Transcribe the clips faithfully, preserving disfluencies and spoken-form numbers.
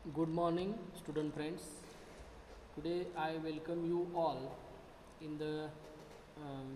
Good morning, student friends. Today I welcome you all in the um,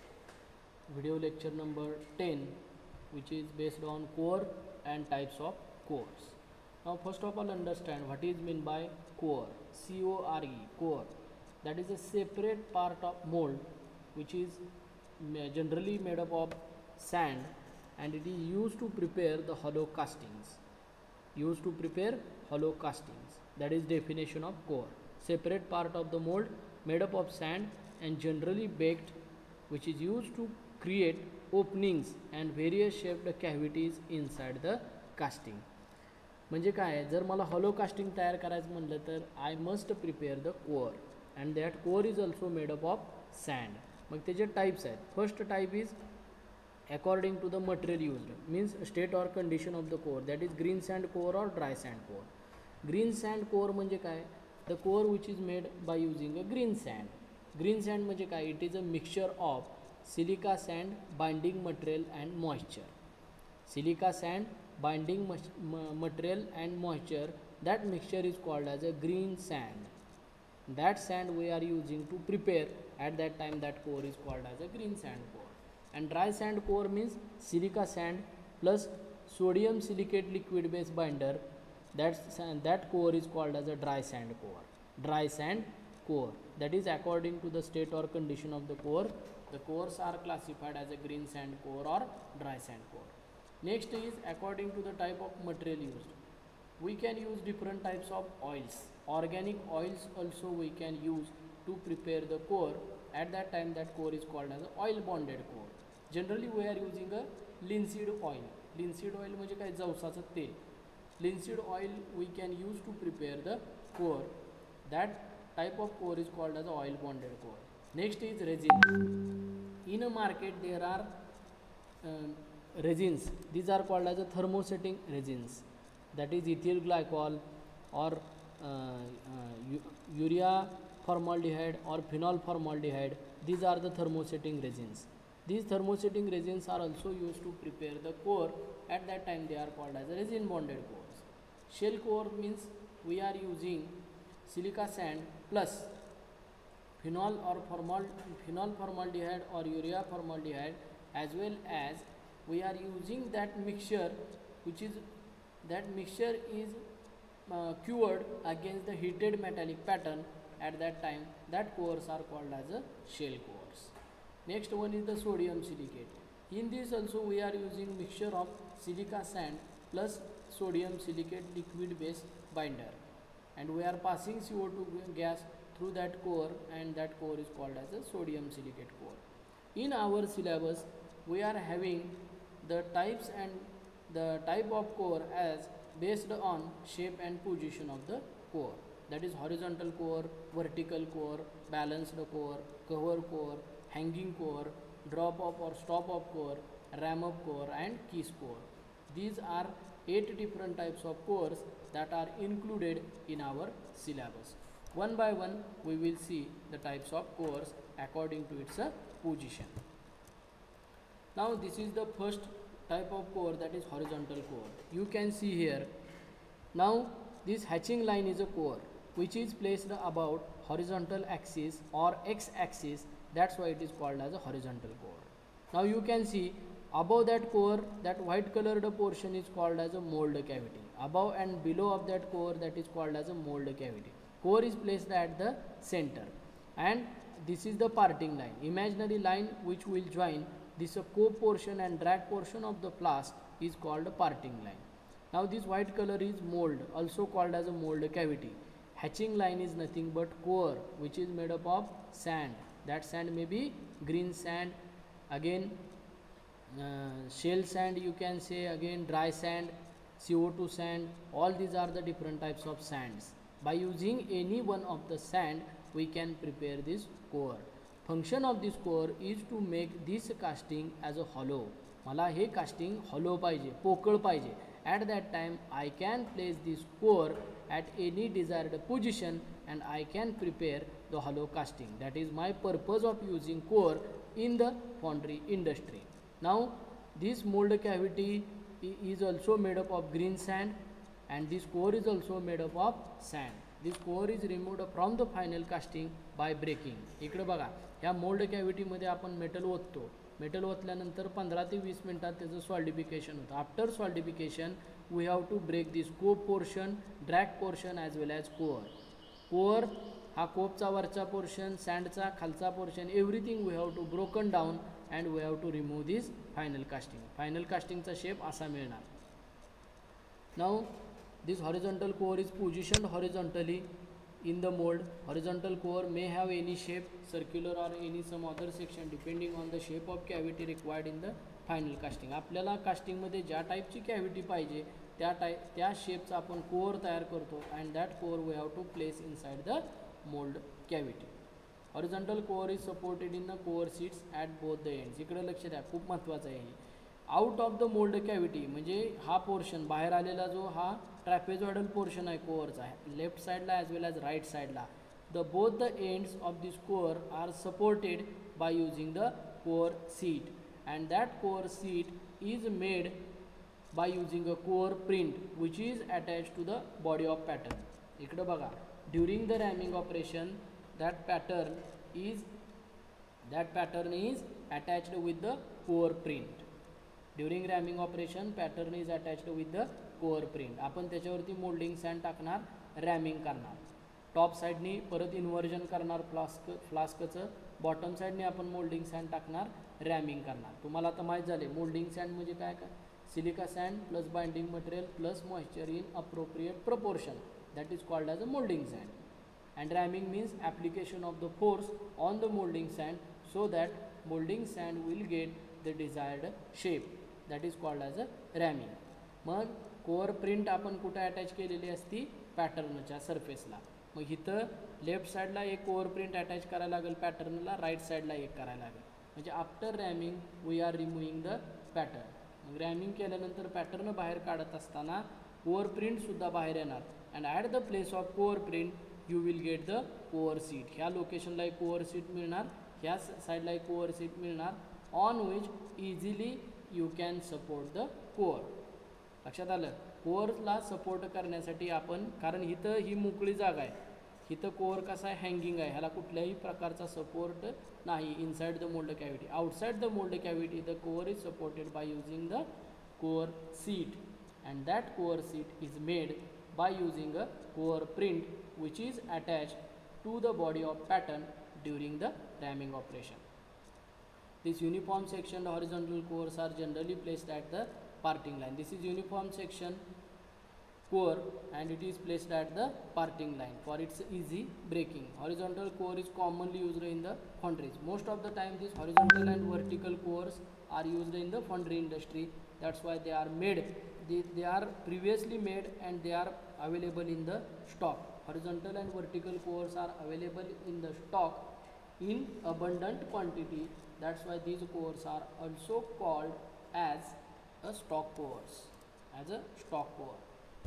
video lecture number ten, which is based on core and types of cores. Now, first of all, understand what is meant by core. C O R E, core. That is a separate part of mold, which is generally made up of sand, and it is used to prepare the hollow castings used to prepare hollow castings. That is definition of core. Separate part of the mold made up of sand and generally baked, which is used to create openings and various shaped cavities inside the casting. म्हणजे काय, जर मला hollow casting तयार करायचं म्हणलं तर I must prepare the core and that core is also made up of sand. मग त्याचे टाईप्स आहेत. First type is according to the material used, means state or condition of the core, that is green sand core or dry sand core. Green sand core म्हणजे काय, the core which is made by using a green sand. Green sand म्हणजे काय, it is a mixture of silica sand, binding material and moisture. Silica sand, binding material and moisture, that mixture is called as a green sand. That sand we are using to prepare at that time, that core is called as a green sand core. And dry sand core means silica sand plus sodium silicate liquid based binder. That that core is called as a dry sand core. Dry sand core, that is according to the state or condition of the core, the cores are classified as a green sand core or dry sand core. Next is according to the type of material used. We can use different types of oils. Organic oils also we can use to prepare the core. At that time, that core is called as a oil bonded core. Generally we are using a linseed oil. Linseed oil म्हणजे काय, जवसाचं तेल. Linseed oil we can use to prepare the core. That type of core is called as a oil bonded core. Next is resin. In a market there are uh, resins. These are called as a thermosetting resins. That is ethyl glycol or uh, uh, urea formaldehyde or phenol formaldehyde. These are the thermosetting resins. These thermosetting resins are also used to prepare the core. At that time they are called as resin bonded cores. Shell core means we are using silica sand plus phenol or formal phenol formaldehyde or urea formaldehyde, as well as we are using that mixture, which is that mixture is uh, cured against the heated metallic pattern. At that time, that cores are called as a shell cores. Next one is the sodium silicate. In this also we are using mixture of silica sand plus sodium silicate liquid based binder, and we are passing C O two gas through that core, and that core is called as a sodium silicate core. In our syllabus we are having the types and the type of core as based on shape and position of the core. That is horizontal core, vertical core, balanced core, cover core, hanging core, drop up or stop up core, ram up core and kiss core. These are eight different types of cores that are included in our syllabus. One by one we will see the types of cores according to its uh, position. Now this is the first type of core, that is horizontal core. You can see here. Now this hatching line is a core which is placed about horizontal axis or x axis. That's why it is called as a horizontal core. Now you can see above that core, that white colored portion is called as a mold cavity. Above and below of that core, that is called as a mold cavity. Core is placed at the center, and this is the parting line, imaginary line which will join this uh, co portion and drag portion of the flask is called a parting line. Now this white color is mold, also called as a mold cavity. Hatching line is nothing but core which is made up of sand. That sand may be green sand, again uh, shell sand you can say, again dry sand, C O two sand. All these are the different types of sands. By using any one of the sand we can prepare this core. Function of this core is to make this casting as a hollow. मला हे casting hollow पाहिजे, पोकळ पाहिजे. At that time I can place this core at any desired position and I can prepare the hollow casting. That is my purpose of using core in the foundry industry. Now this mold cavity is also made up of green sand and this core is also made up of sand. This core is removed from the final casting by breaking. इकडे बघा, ह्या mould कॅव्हिटीमध्ये आपण metal ओततो. Metal ओतल्यानंतर पंधरा ते वीस मिनिटात त्याचं solidification होतं. After solidification we have to break this cope portion, drag portion as well as core. Core हा कोपचा वरचा पोर्शन, सँडचा खालचा portion, everything we have to broken down and we have to remove this final casting. Final कास्टिंगचा shape असा मिळणार. नाव this horizontal core is positioned horizontally in the mold. Horizontal core may have any shape, circular or any some other section depending on the shape of cavity required in the final casting. आपल्याला कास्टिंगमध्ये ज्या टाईपची cavity पाहिजे त्या type त्या शेपचा आपण core तयार करतो and that core we have to place inside the mold cavity. Horizontal core is supported in the core seats at both the ends. इकडे लक्ष द्या, खूप महत्त्वाचं आहे. Out of the mold cavity म्हणजे हा पोर्शन बाहेर आलेला जो हा ट्रॅपेझॉइडल पोर्शन आहे कोअरचा आहे, लेफ्ट साईडला ॲज वेल ॲज राईट साईडला. The both the ends of this core are supported by using the core seat and that core seat is made by using a core print which is attach to the body of pattern. इकडं बघा, during the ramming operation that pattern is that pattern is attached with the core print. During ramming operation pattern is attached with the core print. आपण त्याच्यावरती moulding send टाकणार, रॅमिंग करणार. Top साईडनी परत inversion करणार flask फ्लास्कचं, bottom साईडने आपण moulding send टाकणार, रॅमिंग करणार. तुम्हाला आता माहीत झाले मोल्डिंग सँड म्हणजे काय काय. Silica sand plus binding material plus moisture in appropriate proportion, that is called as a molding sand. And ramming means application of the force on the molding sand so that molding sand will get the desired shape, that is called as a ramming. मग core print आपण कुठे attach केलेली असती, पॅटर्नच्या सरफेसला. मग इथं left साईडला एक core print attach करायला लागेल पॅटर्नला, राईट साईडला एक करायला लागेल. म्हणजे after ramming we are removing the pattern. मग रॅमिंग केल्यानंतर पॅटर्न बाहेर काढत असताना कोअर प्रिंटसुद्धा बाहेर येणार and at the place of core print you will get the core seat. ह्या लोकेशनला एक कोअर सीट मिळणार, ह्या साईडला एक कोअर सीट मिळणार on which easily you can support the core. लक्षात आलं. कोअरला सपोर्ट करण्यासाठी आपण, कारण इथं ही मोकळी जागा आहे, इथं कोअर कसा आहे, हँगिंग आहे, ह्याला कुठल्याही प्रकारचा सपोर्ट नाही inside the mold cavity. Outside the mold cavity the core is supported by using the core seat and that core seat is made by using a core print which is attach to the body of pattern during the ramming operation. This uniform section horizontal cores are generally placed at the parting line. This is uniform section core and it is placed at the parting line for its easy breaking. Horizontal core is commonly used in the foundries. Most of the time these horizontal and vertical cores are used in the foundry industry. That's why they are made. They, they are previously made and they are available in the stock. Horizontal and vertical cores are available in the stock in abundant quantity. That's why these cores are also called as a stock cores, as a stock core.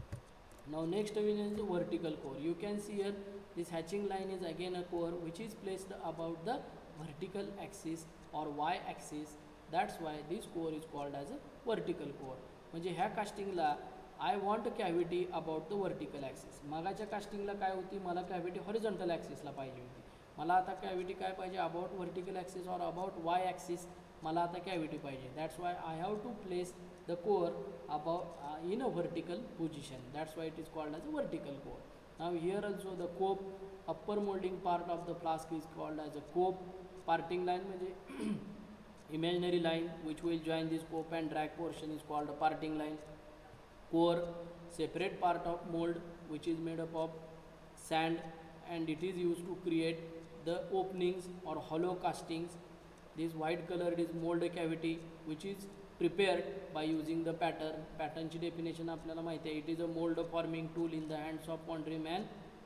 Now next one is the vertical core. You can see here this hatching line is again a core which is placed about the vertical axis or y axis. That's why this core is called as a vertical core. म्हणजे ह्या कास्टिंगला I want a cavity about the vertical axis. मागाच्या कास्टिंगला काय होती, मला cavity horizontal ॲक्सिसला पाहिजे होती. मला आता cavity काय पाहिजे, अबाउट वर्टिकल ॲक्सिस और अबाउट वाय ॲक्सिस मला आता कॅव्हिटी पाहिजे. That's why I have to place the core about in a vertical position. That's why it is called as a vertical core. Now here also the cope upper molding part of the flask is called as a cope. Parting line म्हणजे imaginary line which will join this cope and drag portion is called a parting line. Core separate part of mold which is made up of sand and it is used to create the openings or hollow castings. This white color is mold cavity which is prepared by using the pattern. Pattern ची definition आपल्याला माहिती आहे. It is a mold forming tool in the hands of foundry man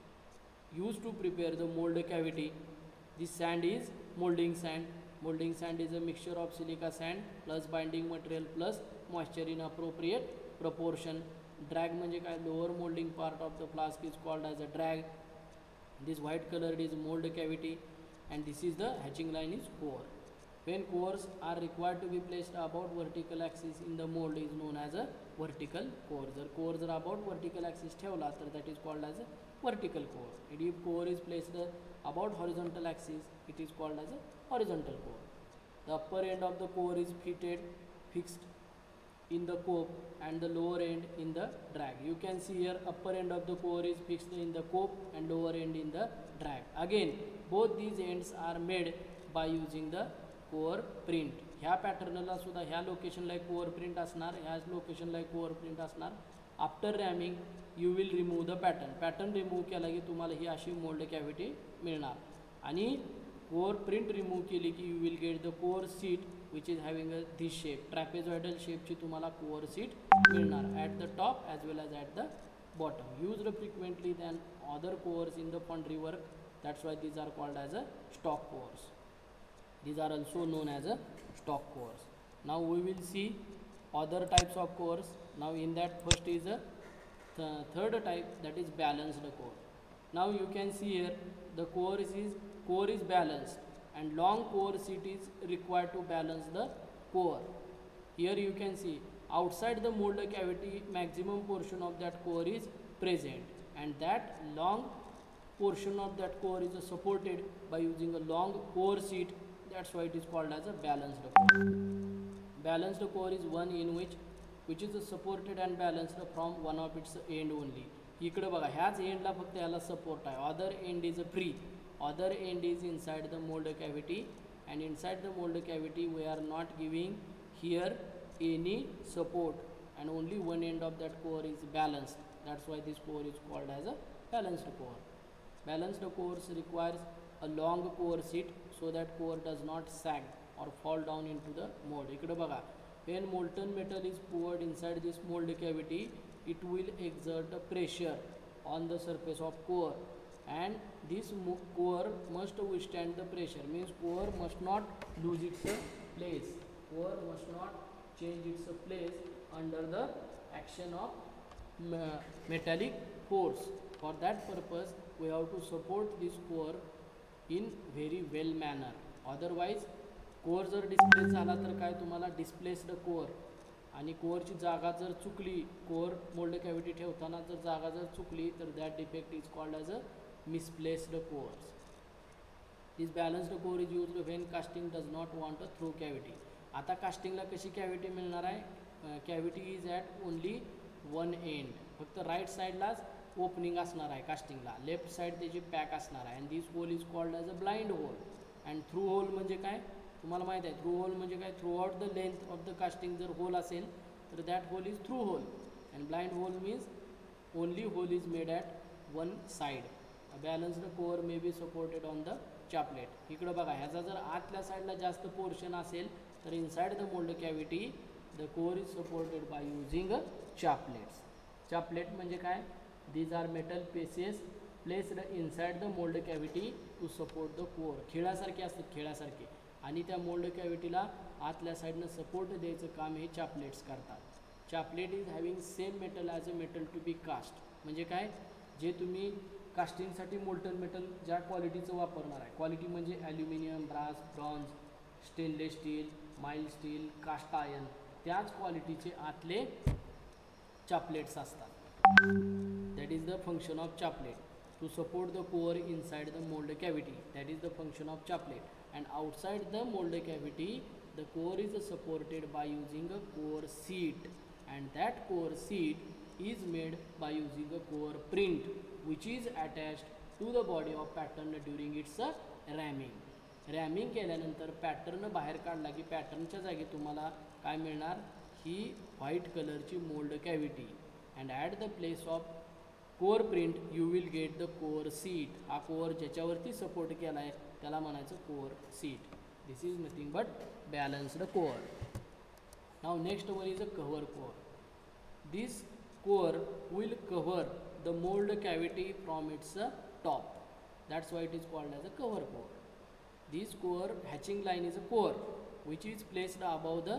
used to prepare the mold cavity. This sand is molding sand. Molding sand is a mixture of silica sand plus binding material plus moisture in appropriate proportion. Drag म्हणजे काय, lower molding part of the flask is called as a drag. This white color is mold cavity and this is the hatching line is core. When cores are required to be placed about vertical axis in the mold is known as a vertical core. जर core जर about vertical axis ठेवला तर that is called as a vertical core. And if core is placed about horizontal axis, it is called as a horizontal core. The upper end of the core is fitted fixed in the cope and the lower end in the drag. You can see here upper end of the core is fixed in the cope and lower end in the drag. Again, both these ends are made by using the core print. ह्या पॅटर्नला सुद्धा ह्या लोकेशनला एक core print असणार, ह्या लोकेशनला एक core print असणार. After ramming you will remove the pattern. Pattern remove केला की तुम्हाला ही अशी मोल्ड कॅव्हिटी मिळणार. आणि कोअर प्रिंट रिमूव्ह केली की you will get the core seat which is having a this shape. Trapezoidal शेपची तुम्हाला कोअर सीट मिळणार at the top as well as at the bottom. Used frequently than other cores in the foundry work. That's why these are called as a stock cores. These are also known as a stock cores. Now we will see other types of cores. Now in that first is a th third type, that is balanced core. Now you can see here the core is core is balanced and long core seat is required to balance the core. Here you can see outside the mold cavity maximum portion of that core is present and that long portion of that core is supported by using a long core seat. That's why it is called as a balanced core. Balanced core is one in which which is supported and balanced from one of its end only. इकडे बघा ह्याच एंडला फक्त याला support आहे. Other end is a free. Other end is inside the mold cavity and inside the mold cavity we are not giving here any support and only one end of that core is balanced. That's why this core is called as a balanced core. Balanced cores requires a long core seat so that core does not sag or fall down into the mold. इकडे बघा when molten metal is poured inside this mold cavity it will exert a pressure on the surface of core and this core must withstand the pressure. Means core must not lose its place. Core must not change its place under the action of metallic force. For that purpose we have to support this core in very well manner. Otherwise core जर displace झाला तर काय तुम्हाला displaced core आणि कोरची जागा जर चुकली, core mould cavity ठेवताना जर जागा जर चुकली तर that defect is called as a misplaced cores. This balanced core is used when casting does not want a through cavity. आता कास्टिंगला कशी कॅव्हिटी मिळणार आहे? Cavity is at only one end. फक्त राईट साईडलाच ओपनिंग असणार आहे कास्टिंगला, लेफ्ट साईड त्याची पॅक असणार आहे. And this hole is called as a blind hole. And through hole म्हणजे काय तुम्हाला माहीत आहे? थ्रू होल म्हणजे काय? Throughout the length of the casting जर होल असेल तर that hole is through hole. And blind hole means only hole is made at one side. A balanced core may be supported on the chaplet. इकडं बघा ह्याचा जर आतल्या साईडला जास्त पोर्शन असेल तर inside the mold cavity the core is supported by using a chaplets. Chaplet म्हणजे काय? These are metal pieces placed inside the mold cavity to support the core. खिळ्यासारखे असतात, खिळ्यासारखे. आणि त्या मोल्ड कॅव्हिटीला आतल्या साईडनं सपोर्ट द्यायचं काम हे चापलेट्स करतात. Chaplet is having same metal as a metal to be cast. म्हणजे काय? जे तुम्ही कास्टिंगसाठी मोल्टन मेटल ज्या क्वालिटीचं वापरणार आहे, क्वालिटी म्हणजे aluminium, brass, bronze, stainless steel, mild steel, cast iron, त्याच क्वालिटीचे आतले चापलेट्स असतात. That is the function of chaplet to support the core inside the mold cavity. That is the function of chaplet. And outside the mold cavity the core is supported by using a core seat, and that core seat is made by using a core print which is attached to the body of pattern during its ramming. Ramming केल्यानंतर pattern बाहेर काढला की पॅटर्नच्या जागी तुम्हाला काय मिळणार? ही white कलरची mold cavity. And at the place of core print you will get the core seat. हा कोअर ज्याच्यावरती सपोर्ट केला आहे त्याला म्हणायचं core seat. This is nothing but balanced core. Now next one is a cover core. This core will cover the mold cavity from its top. That's why it is called as a cover core. This core hatching line is a core which is placed above the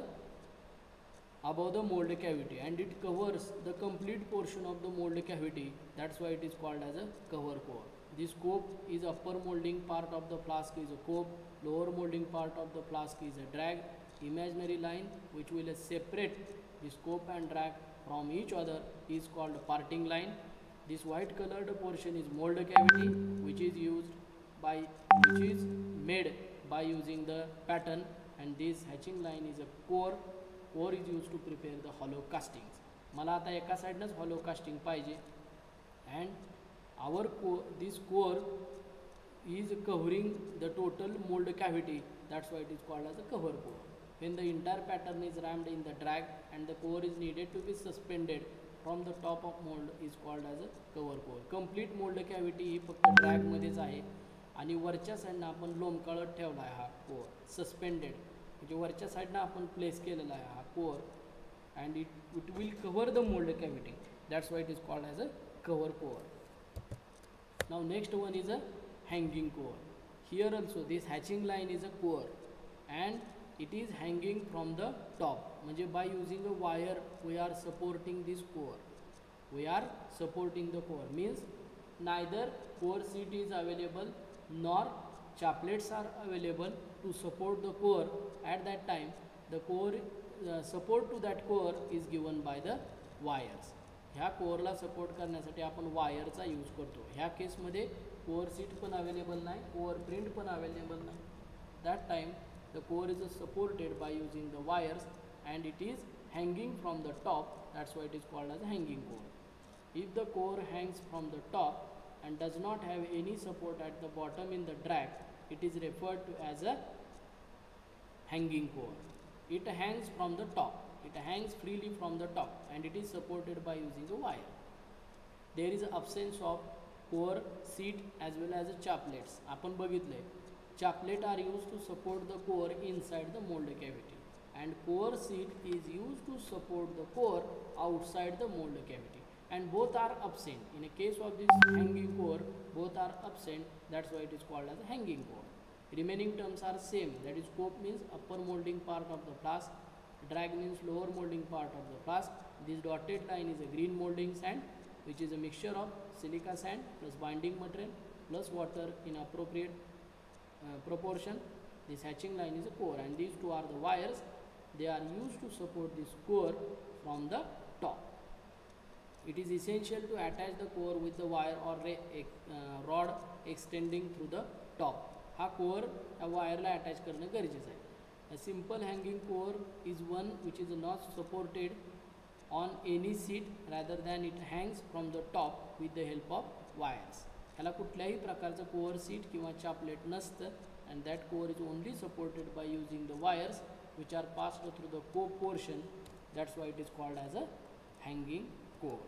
above the mold cavity and it covers the complete portion of the mold cavity. That's why it is called as a cover core. This cope is upper molding part of the flask is a cope, lower molding part of the flask is a drag. Imaginary line which will separate this cope and drag from each other is called parting line. This white colored portion is mold cavity, which is used by which is made by using the pattern, and this hatching line is a core. Core is used to prepare the hollow castings. मला आता एका साइडनंच hollow casting पाहिजे, and our core, this core is covering the total mold cavity. That's why it is called as a cover core. When the entire pattern is rammed in the drag and the core is needed to be suspended from the top of mold is called as a cover core. Complete mold cavity ही फक्त drag मध्येच आहे आणि वरच्या साईडनं आपण लोंबकळत ठेवला आहे हा कोर सस्पेंडेड, म्हणजे वरच्या साईडनं आपण प्लेस केलेला आहे हा core, and it it will cover the mold cavity. That's why it is called as a cover core. Now next one is a hanging core. Here also this hatching line is a core and it is hanging from the top. म्हणजे by using a wire we are supporting this core. We are supporting the core means neither core seat is available nor chaplets are available to support the core. At that time the core uh, support to that core is given by the wires. ह्या कोअरला support करण्यासाठी आपण वायरचा use करतो. ह्या केसमध्ये core seat पण available नाही, core print पण available नाही. That time the core is supported by using the wires and it is hanging from the top. That's why it is called as hanging core. If the core hangs from the top and does not have any support at the bottom in the drag, it is referred to as a hanging core. It hangs from the top. It hangs freely from the top and it is supported by using a wire. There is absence of core seat as well as a chaplets. आपण बघितले chaplet are used to support the core inside the mold cavity and core seat is used to support the core outside the mold cavity, and both are absent. In a case of this hanging core, both are absent. That's why it is called as a hanging core. Remaining terms are same. That is, scope means upper molding part of the flask, drag means lower molding part of the flask. This dotted line is a green molding sand, which is a mixture of silica sand plus binding material plus water in appropriate uh, proportion. This hatching line is a core and these two are the wires. They are used to support this core from the top. It is essential to attach the core with the wire or uh, rod extending through the top. हा core या वायरला attach करणं गरजेचं आहे. A simple hanging core is one which is not supported on any seat rather than it hangs from the top with the help of wires. ह्याला कुठल्याही प्रकारचं core seat किंवा चापलेट नसतं and that core is only supported by using the wires which are passed through the cope portion. That's why it is called as a hanging core.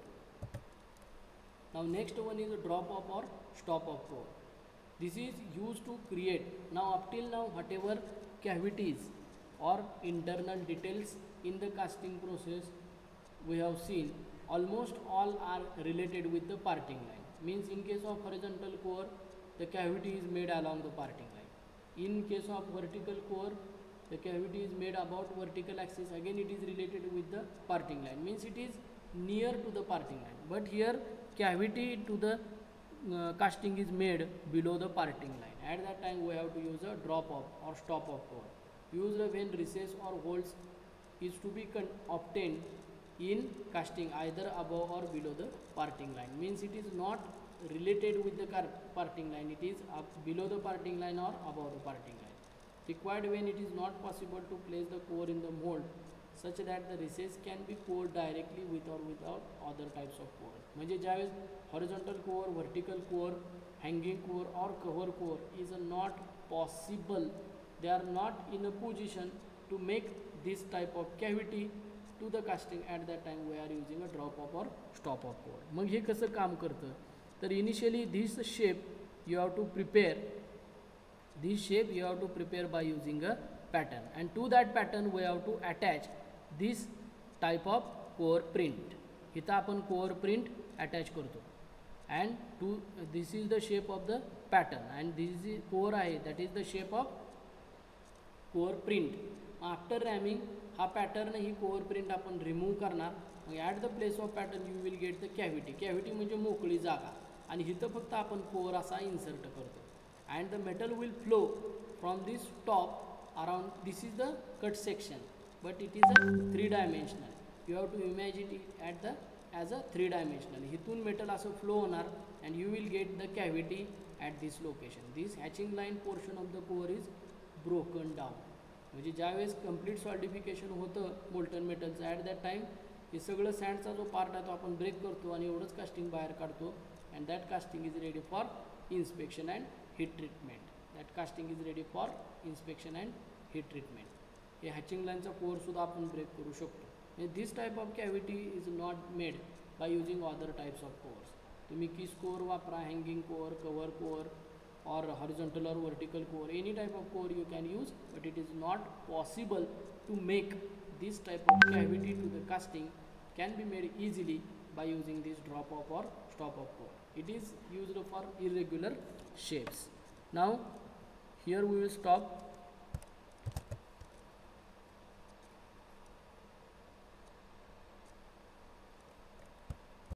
Now next one is a drop off or stop off core. This is used to create, now up till now whatever cavities or internal details in the casting process we have seen, almost all are related with the parting line. Means in case of horizontal core the cavity is made along the parting line. In case of vertical core the cavity is made about vertical axis, again it is related with the parting line, means it is near to the parting line. But here cavity to the uh, casting is made below the parting line. At that time we have to use a drop off or stop off core, used when recess or holes is to be obtained in casting either above or below the parting line. Means it is not related with the parting line, it is up below the parting line or above the parting line. Required when it is not possible to place the core in the mold such that the recess can be poured directly with or without other types of core. म्हणजे ज्यावेळेस horizontal core, vertical core, hanging core or cover core is not possible, they are not in a position to make this type of cavity to the casting. At that time we are using a drop off or stop off core. मग हे कसं काम करतं तर initially this shape you have to prepare, this shape you have to prepare by using a pattern, and to that pattern we have to attach this type of core print. इथं आपण core print attach करतो and to uh, this is the shape of the pattern and this is core आहे, that is the shape of core print. After ramming हा pattern ही core print आपण remove करणार. At the place of pattern you will get the cavity. Cavity म्हणजे मोकळी जागा आणि इथं फक्त आपण core असा insert करतो and the metal will flow from this top around. This is the cut section, but it is a three dimensional. You have to imagine it at the as a three dimensional. हिथून metal असं flow होणार and you will get the cavity at this location. This hatching line portion of the core is broken down. म्हणजे ज्यावेळेस complete solidification होतं molten मेटलचं at that time हे सगळं सँडचा जो पार्ट आहे तो आपण ब्रेक करतो आणि एवढंच कास्टिंग बाहेर काढतो. And that casting is ready for inspection and heat treatment. That casting is ready for inspection and heat treatment. हे हॅचिंग लाईनचा कोअरसुद्धा आपण ब्रेक करू शकतो. म्हणजे this type of cavity is not made by using other types of cores. तुम्ही किस core वापरा, hanging core, cover core, or horizontal or vertical core, any type of core you can use, but it is not possible to make this type of cavity to the casting can be made easily by using this drop off or stop off core. It is used for irregular shapes. Now here we will stop.